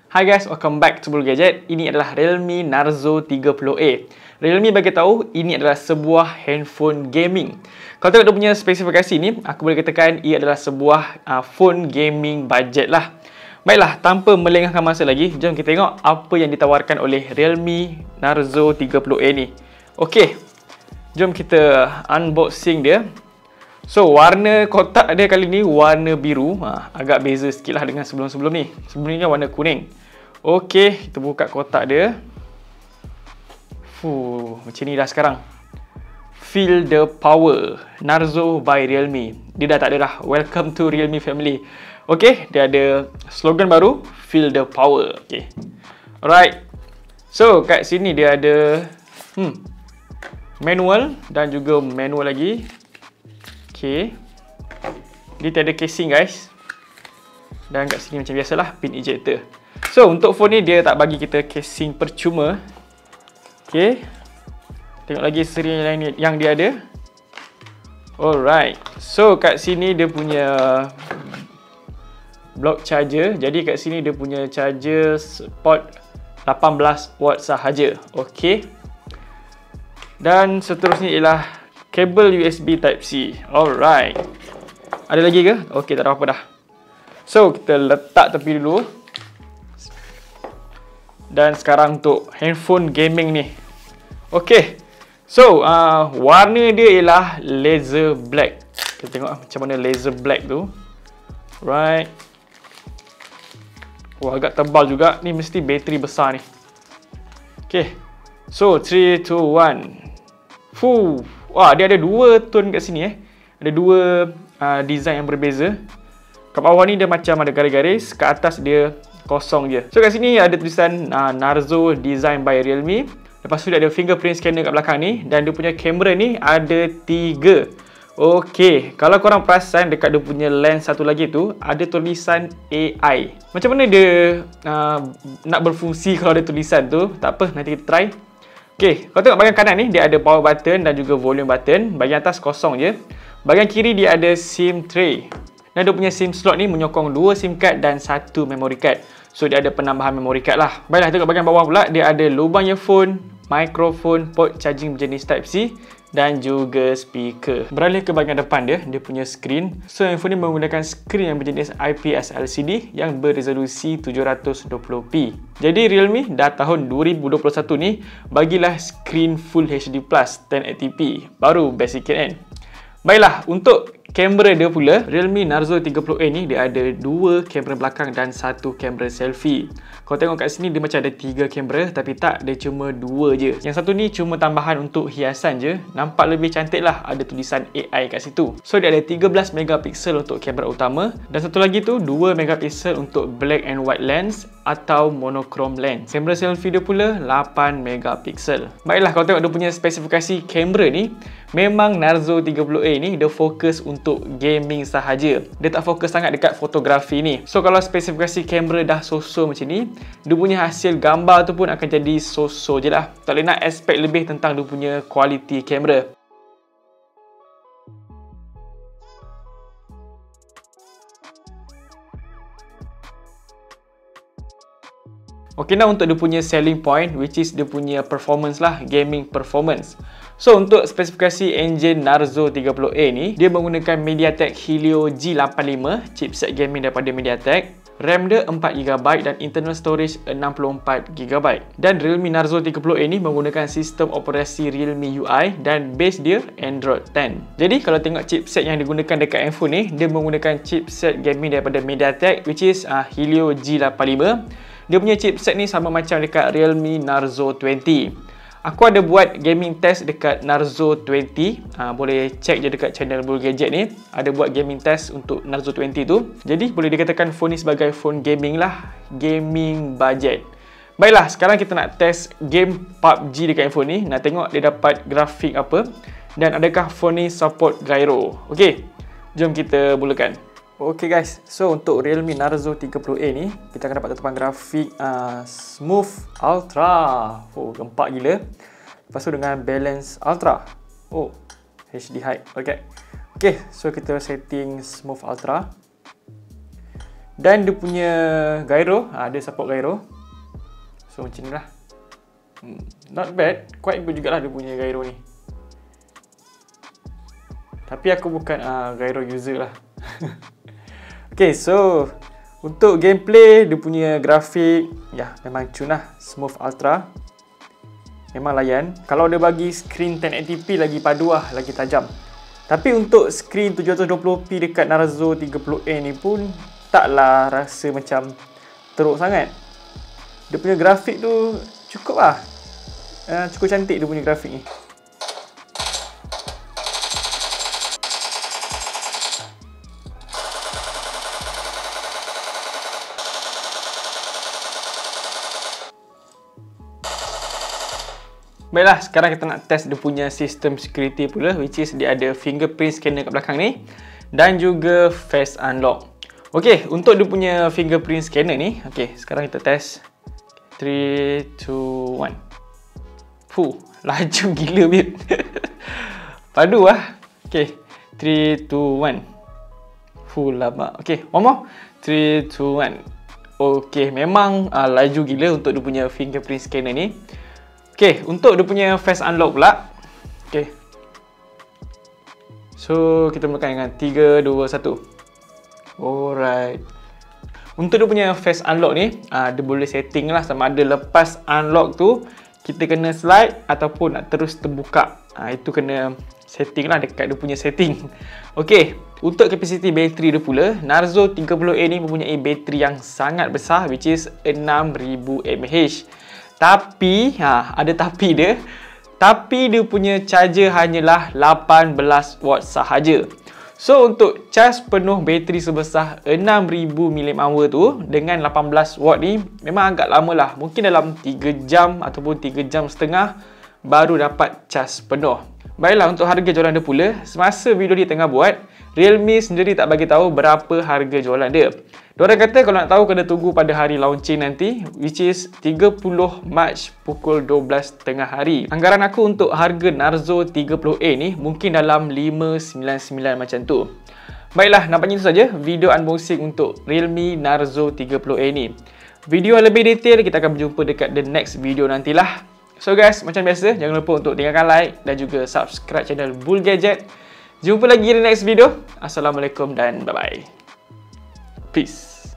Hi guys, welcome back to Bulu Gadget. Ini adalah Realme Narzo 30A. Realme bagi tahu ini adalah sebuah handphone gaming. Kalau tengok dia punya spesifikasi ni, aku boleh katakan ia adalah sebuah phone gaming budget lah. Baiklah, tanpa melengahkan masa lagi, jom kita tengok apa yang ditawarkan oleh Realme Narzo 30A ni. Okey, jom kita unboxing dia. So, warna kotak dia kali ni warna biru. Agak beza sikit lah dengan sebelum-sebelum ni. Sebelum ni kan warna kuning. Okey, kita buka kotak dia. Macam ni dah sekarang. Feel the power. Narzo by Realme. Dia dah tak ada dah. Welcome to Realme family. Okey, dia ada slogan baru. Feel the power. Okey. Alright. So, kat sini dia ada manual dan juga manual lagi. Okay. Dia tiada casing guys. Dan kat sini macam biasalah pin ejector. So untuk phone ni dia tak bagi kita casing percuma. Okay. Tengok lagi seri lain yang dia ada. Alright. So kat sini dia punya block charger. Jadi kat sini dia punya charger port 18 watt sahaja. Okay. Dan seterusnya ialah kabel USB Type-C. Alright. Ada lagi ke? Okey, tak ada apa-apa dah. So, kita letak tepi dulu. Dan sekarang untuk handphone gaming ni. Okey. So, warna dia ialah laser black. Kita tengok macam mana laser black tu. Right. Wah, agak tebal juga. Ni mesti bateri besar ni. Okey. So, 3, 2, 1. Wah, dia ada dua tone kat sini Ada dua design yang berbeza. Kat bawah ni dia macam ada garis-garis, kat atas dia kosong je. So kat sini ada tulisan Narzo Design by Realme. Lepas tu dia ada fingerprint scanner kat belakang ni dan dia punya kamera ni ada 3. Okey, kalau korang perasan dekat dia punya lens satu lagi tu ada tulisan AI. Macam mana dia nak berfungsi kalau ada tulisan tu? Tak apa, nanti kita try. Okay, kalau tengok bahagian kanan ni, dia ada power button dan juga volume button. Bahagian atas kosong je. Bahagian kiri dia ada SIM tray. Dan dia punya SIM slot ni menyokong 2 SIM card dan 1 memory card. So, dia ada penambahan memory card lah. Baiklah, tengok bahagian bawah pula, dia ada lubang earphone, mikrofon, port charging berjenis Type-C dan juga speaker. Beralih ke bahagian depan dia punya screen. So, handphone ni menggunakan screen yang berjenis IPS LCD yang beresolusi 720p. Jadi, Realme dah tahun 2021 ni bagilah screen Full HD Plus 1080p. Baru best sikit kan? Baiklah, untuk kamera dia pula, Realme Narzo 30A ni dia ada 2 kamera belakang dan 1 kamera selfie. Kalau tengok kat sini dia macam ada 3 kamera, tapi tak, dia cuma 2 je. Yang satu ni cuma tambahan untuk hiasan je. Nampak lebih cantik lah, ada tulisan AI kat situ. So dia ada 13 megapiksel untuk kamera utama dan satu lagi tu 2 megapiksel untuk black and white lens atau monochrome lens. Kamera selfie dia pula 8 megapiksel. Baiklah, kalau tengok dia punya spesifikasi kamera ni, memang Narzo 30A ni dia fokus untuk gaming sahaja. Dia tak fokus sangat dekat fotografi ni. So kalau spesifikasi kamera dah so-so macam ni, dia punya hasil gambar tu pun akan jadi so-so je lah. Tak boleh nak expect lebih tentang dia punya kualiti kamera. Okay, now untuk dia punya selling point, which is dia punya performance lah, gaming performance. So untuk spesifikasi engine Narzo 30A ni, dia menggunakan MediaTek Helio G85, chipset gaming daripada MediaTek. RAM dia 4GB dan internal storage 64GB. Dan Realme Narzo 30A ni menggunakan sistem operasi Realme UI dan base dia Android 10. Jadi kalau tengok chipset yang digunakan dekat handphone ni, dia menggunakan chipset gaming daripada MediaTek, which is Helio G85. Dia punya chipset ni sama macam dekat Realme Narzo 20. Aku ada buat gaming test dekat Narzo 20. Boleh check je dekat channel Bulu Gadget ni. Ada buat gaming test untuk Narzo 20 tu. Jadi boleh dikatakan phone ni sebagai phone gaming lah. Gaming budget. Baiklah, sekarang kita nak test game PUBG dekat handphone ni. Nak tengok dia dapat grafik apa. Dan adakah phone ni support gyro. Okey, jom kita mulakan. Okay guys, so untuk Realme Narzo 30A ni, kita akan dapat tetapan grafik Smooth Ultra. Oh, gempak gila. Lepas tu dengan Balance Ultra. Oh, HD High. Okay, so kita setting Smooth Ultra. Dan dia punya gyro, dia support gyro. So macam ni lah. Not bad, quite good jugalah dia punya gyro ni. Tapi aku bukan gyro user lah. Okay, so untuk gameplay, dia punya grafik memang cun lah, smooth ultra. Memang layan. Kalau dia bagi screen 1080p lagi padu lah, lagi tajam. Tapi untuk screen 720p dekat Narzo 30A ni pun taklah rasa macam teruk sangat. Dia punya grafik tu cukup lah. Cukup cantik dia punya grafik ni. Baiklah, sekarang kita nak test dia punya sistem security pula, which is dia ada fingerprint scanner kat belakang ni dan juga face unlock. Okey, untuk dia punya fingerprint scanner ni, okey, sekarang kita test. 3, 2, 1. Laju gila babe. Padu lah. Okey, 3, 2, 1. Lama. Okey, one more. 3, 2, 1. Okey, memang laju gila untuk dia punya fingerprint scanner ni. Okay, untuk dia punya face unlock pula. Okay. So, kita mulakan dengan 3, 2, 1. Alright. Untuk dia punya face unlock ni, dia boleh setting lah sama ada lepas unlock tu, kita kena slide ataupun nak terus terbuka. Itu kena setting lah dekat dia punya setting. Okay, untuk kapasiti bateri dia pula, Narzo 30A ni mempunyai bateri yang sangat besar, which is 6000 mAh. Tapi, ada tapi dia. Tapi dia punya charger hanyalah 18 watt sahaja. So, untuk charge penuh bateri sebesar 6000 mAh tu dengan 18 watt ni memang agak lama lah. Mungkin dalam 3 jam ataupun 3 jam setengah baru dapat charge penuh. Baiklah, untuk harga jualan dia pula, semasa video ni tengah buat, Realme sendiri tak bagi tahu berapa harga jualan dia. Diorang kata kalau nak tahu kena tunggu pada hari launching nanti, which is 30 Mac pukul 12 tengah hari. Anggaran aku untuk harga Narzo 30A ni mungkin dalam 599 macam tu. Baiklah, nampaknya itu saja video unboxing untuk Realme Narzo 30A ni. Video yang lebih detail kita akan berjumpa dekat the next video nantilah. So guys, macam biasa, jangan lupa untuk tinggalkan like dan juga subscribe channel Bull Gadget. Jumpa lagi di next video. Assalamualaikum dan bye-bye. Peace.